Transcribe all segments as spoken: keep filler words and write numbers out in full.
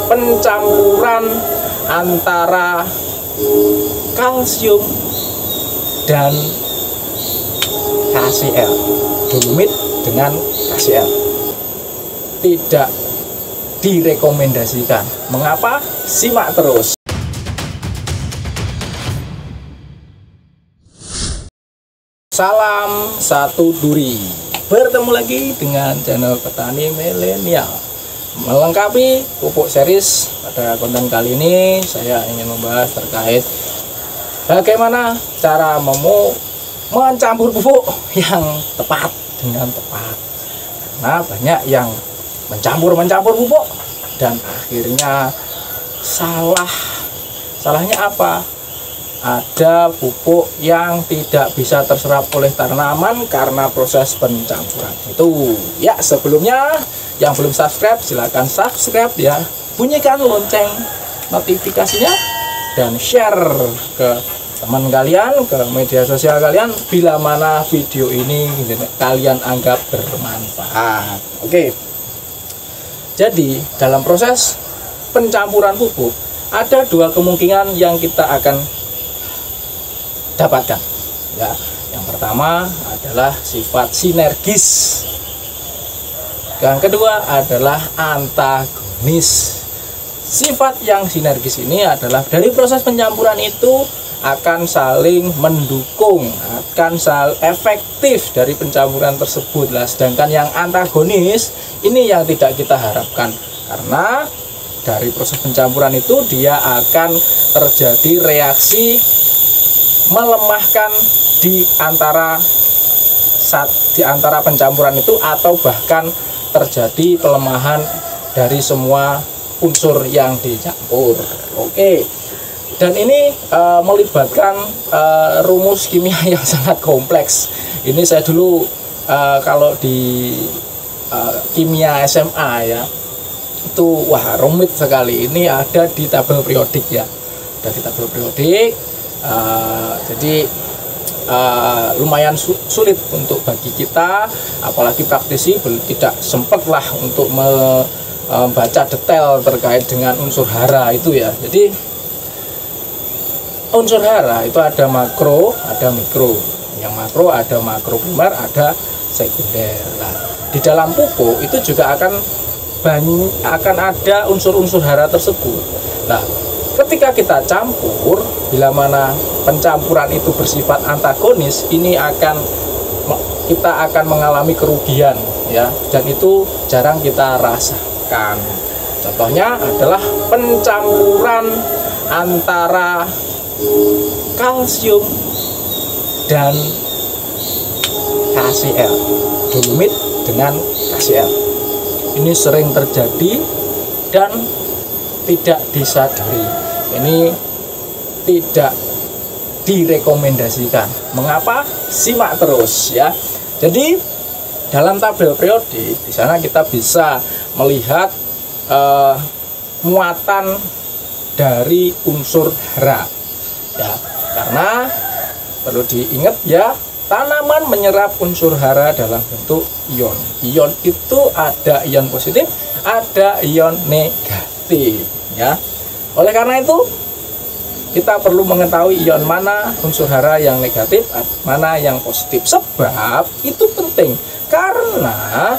pencampuran antara kalsium dan K C l, dolomit dengan K C l. Tidak direkomendasikan. Mengapa? Simak terus. Salam satu duri. Bertemu lagi dengan channel Petani Milenial. Melengkapi pupuk series, pada konten kali ini saya ingin membahas terkait bagaimana cara memu mencampur pupuk yang tepat dengan tepat. Karena banyak yang mencampur-mencampur pupuk dan akhirnya salah. Salahnya apa? Ada pupuk yang tidak bisa terserap oleh tanaman karena proses pencampuran itu. Ya, sebelumnya yang belum subscribe silahkan subscribe ya, bunyikan lonceng notifikasinya dan share ke teman kalian, ke media sosial kalian bila mana video ini kalian anggap bermanfaat. Oke, jadi dalam proses pencampuran pupuk ada dua kemungkinan yang kita akan dapatkan ya. Yang pertama adalah sifat sinergis, yang kedua adalah antagonis. Sifat yang sinergis ini adalah dari proses pencampuran itu akan saling mendukung, akan sal efektif dari pencampuran tersebut lah. Sedangkan yang antagonis ini yang tidak kita harapkan, karena dari proses pencampuran itu dia akan terjadi reaksi melemahkan di antara saat di antara pencampuran itu, atau bahkan terjadi pelemahan dari semua unsur yang dicampur. Oke, dan ini e, melibatkan e, rumus kimia yang sangat kompleks. Ini saya dulu e, kalau di e, kimia S M A ya, itu wah rumit sekali. Ini ada di tabel periodik ya, ada di tabel periodik. Uh, jadi uh, lumayan su sulit untuk bagi kita, apalagi praktisi tidak sempat lah untuk membaca detail terkait dengan unsur hara itu ya. Jadi unsur hara itu ada makro, ada mikro. Yang makro ada makro primer, ada sekunder. Nah, di dalam pupuk itu juga akan banyak akan ada unsur-unsur hara tersebut. Nah, ketika kita campur, bila mana pencampuran itu bersifat antagonis, ini akan kita akan mengalami kerugian ya, dan itu jarang kita rasakan. Contohnya adalah pencampuran antara kalsium dan K C l, dolomit dengan K C l. Ini sering terjadi dan tidak disadari. Ini tidak direkomendasikan. Mengapa? Simak terus ya. Jadi dalam tabel periodik di sana kita bisa melihat uh, muatan dari unsur hara ya. Karena perlu diingat ya, tanaman menyerap unsur hara dalam bentuk ion. Ion itu ada ion positif, ada ion negatif ya. Oleh karena itu kita perlu mengetahui ion mana unsur hara yang negatif, mana yang positif. Sebab itu penting, karena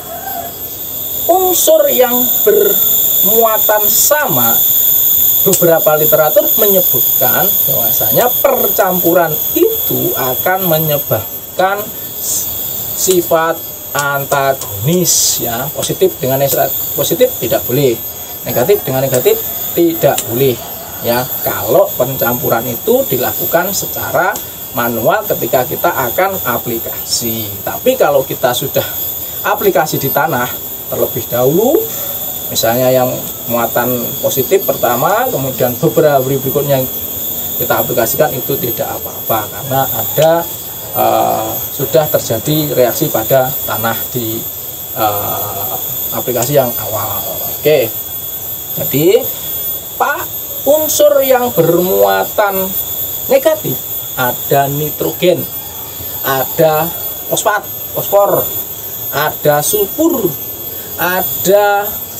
unsur yang bermuatan sama, beberapa literatur menyebutkan bahwasanya percampuran itu akan menyebabkan sifat antagonis ya. Positif dengan positif tidak boleh, negatif dengan negatif tidak boleh ya, kalau pencampuran itu dilakukan secara manual ketika kita akan aplikasi. Tapi kalau kita sudah aplikasi di tanah terlebih dahulu, misalnya yang muatan positif pertama, kemudian beberapa hari berikutnya kita aplikasikan, itu tidak apa-apa, karena ada uh, sudah terjadi reaksi pada tanah di uh, aplikasi yang awal. Oke, jadi Pak, unsur yang bermuatan negatif ada nitrogen, ada fosfat, fosfor, ada sulfur, ada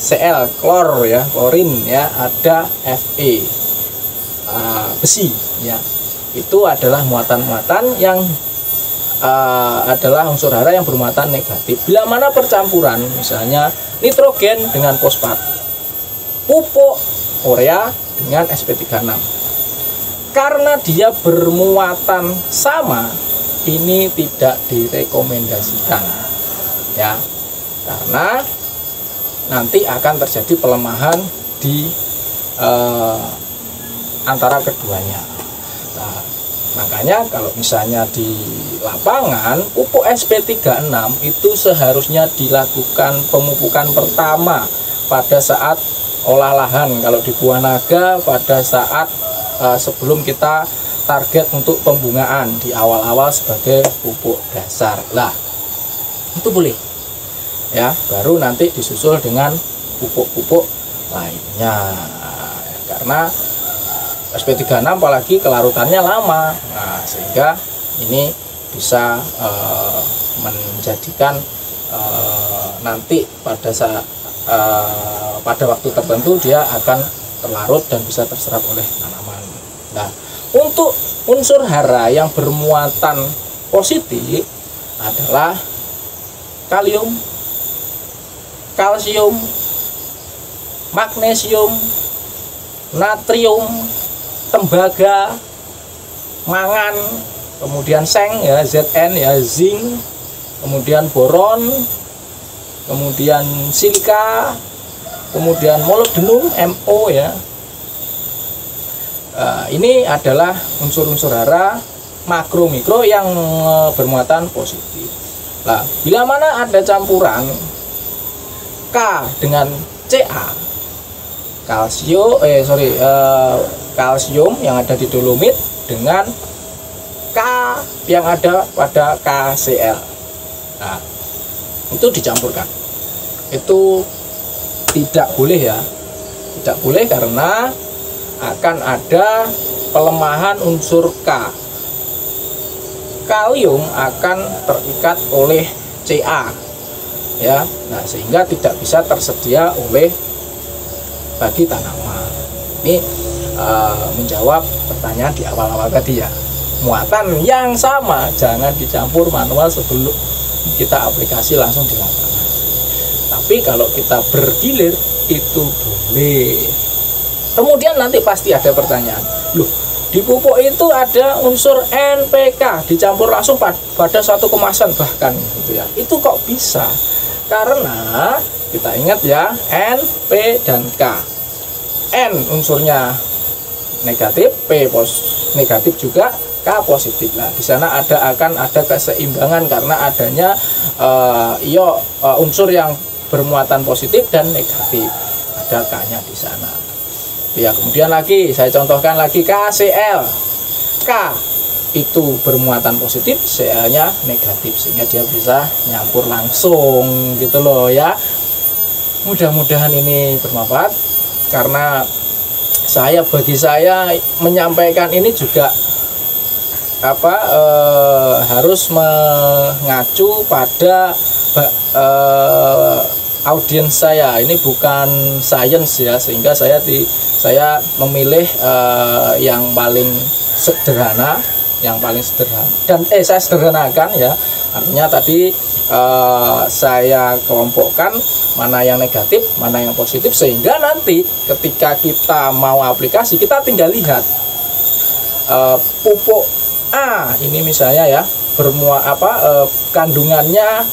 Cl klor ya, klorin ya, ada Fe uh, besi ya. Itu adalah muatan-muatan yang uh, adalah unsur hara yang bermuatan negatif. Bila mana percampuran misalnya nitrogen dengan fosfat, pupuk urea dengan S P tiga enam, karena dia bermuatan sama, ini tidak direkomendasikan ya, karena nanti akan terjadi pelemahan di eh, antara keduanya. Nah, makanya kalau misalnya di lapangan pupuk S P tiga enam itu seharusnya dilakukan pemupukan pertama pada saat olah lahan, kalau di Buah Naga pada saat uh, sebelum kita target untuk pembungaan di awal-awal sebagai pupuk dasar. Lah, itu boleh ya, baru nanti disusul dengan pupuk-pupuk lainnya, karena S P tiga enam apalagi kelarutannya lama, nah sehingga ini bisa uh, menjadikan uh, nanti pada saat uh, pada waktu tertentu dia akan terlarut dan bisa terserap oleh tanaman. Nah, untuk unsur hara yang bermuatan positif adalah kalium, kalsium, magnesium, natrium, tembaga, mangan, kemudian seng ya, Zn ya, zinc, kemudian boron, kemudian silika, kemudian molybdenum Mo ya. Uh, ini adalah unsur-unsur hara makro mikro yang uh, bermuatan positif. Nah, bila mana ada campuran K dengan Ca, kalsium eh sorry uh, kalsium yang ada di dolomit dengan K yang ada pada KCl, nah itu dicampurkan. Itu tidak boleh ya, tidak boleh karena akan ada pelemahan unsur K. Kalium akan terikat oleh Ca ya, nah sehingga tidak bisa tersedia oleh bagi tanaman. Ini uh, menjawab pertanyaan di awal-awal tadi ya, muatan yang sama jangan dicampur manual sebelum kita aplikasi langsung di lapangan. Tapi kalau kita bergilir itu boleh. Kemudian nanti pasti ada pertanyaan, loh di pupuk itu ada unsur N P K dicampur langsung pada satu kemasan bahkan gitu ya, itu kok bisa? Karena kita ingat ya, N, P, dan K. N unsurnya negatif, P pos negatif juga, K positif. Nah, di sana ada akan ada keseimbangan karena adanya uh, io uh, unsur yang bermuatan positif dan negatif. Ada K-nya di sana. Ya, kemudian lagi saya contohkan lagi KCl. K itu bermuatan positif, Cl-nya negatif, sehingga dia bisa nyampur langsung gitu loh ya. Mudah-mudahan ini bermanfaat, karena saya bagi saya menyampaikan ini juga apa eh, harus mengacu pada eh, audiens saya. Ini bukan sains ya, sehingga saya di saya memilih eh, yang paling sederhana, yang paling sederhana dan eh saya sederhanakan ya. Artinya tadi eh, saya kelompokkan mana yang negatif, mana yang positif, sehingga nanti ketika kita mau aplikasi kita tinggal lihat eh, pupuk A ini misalnya ya bermuat apa eh, kandungannya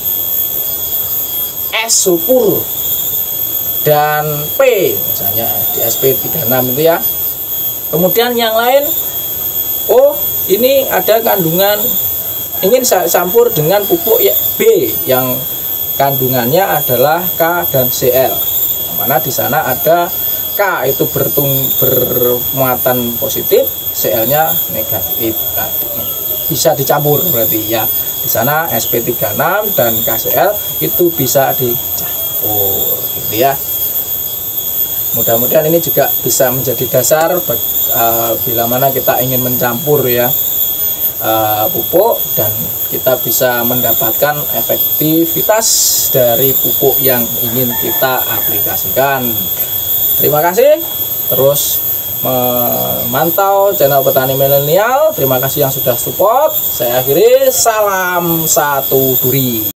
S sulfur dan P misalnya di S P tiga enam itu ya. Kemudian yang lain, oh ini ada kandungan ingin saya campur dengan pupuk B yang kandungannya adalah K dan Cl, mana di sana ada K itu bertung bermuatan positif, Cl-nya negatif. Nah, bisa dicampur berarti ya. Di sana S P tiga enam dan K C L itu bisa dicampur gitu ya. Mudah-mudahan ini juga bisa menjadi dasar uh, bila mana kita ingin mencampur ya. uh, pupuk dan kita bisa mendapatkan efektivitas dari pupuk yang ingin kita aplikasikan. Terima kasih, terus memantau channel Petani Milenial. Terima kasih yang sudah support. Saya akhiri, salam satu duri.